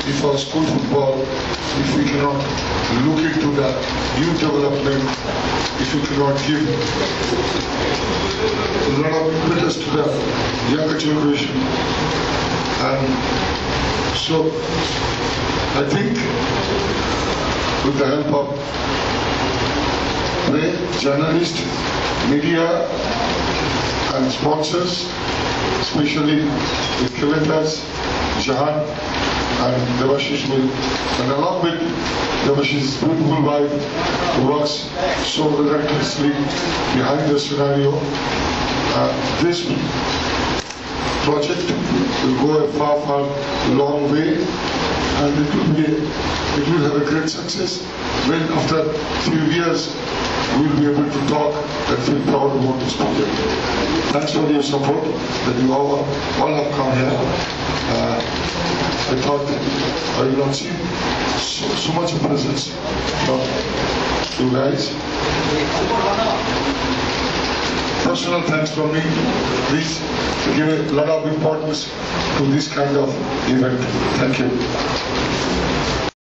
if our school football, if we cannot look into the youth development, if we cannot give a lot of impetus to the younger generation. And so I think with the help of journalists, media and sponsors, especially the curators, Jahan and Devashish will, and along with Devashish's beautiful wife who works so relentlessly behind the scenario, this project will go a far long way, and it will have a great success when after a few years we will be able to talk and feel proud about this project. Thanks for your support that you all have come here. I thought I will not see so much presence from you guys. Personal thanks from me. Please give a lot of importance to this kind of event. Thank you.